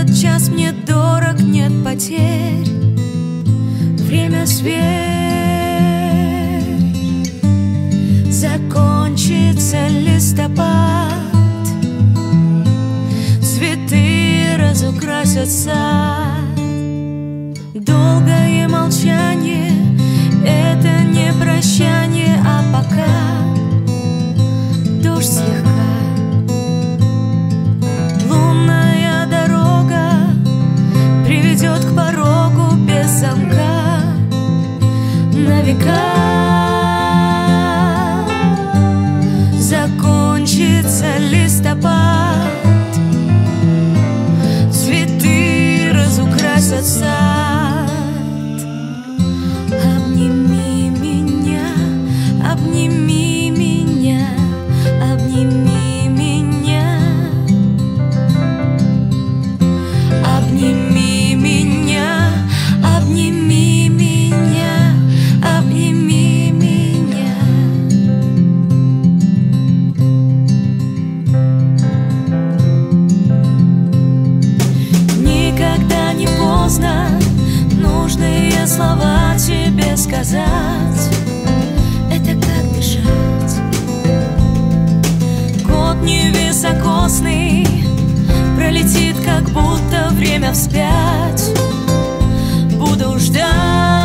Час мне дорог, нет потерь. Время сверь, закончится листопад, цветы разукрасят сад. Долгое молчание — это не прощание, а пока дождь слегка. Лунная дорога приведет к порогу без замка на века. Закончится листопад, цветы разукрасят сад. Обними меня, обними меня, обними меня, обними меня, обними меня, обними меня. Никогда не поздно нужные слова тебе сказать. Это как дышать. Год невисокосный пролетит, как будто время вспять. Буду ждать.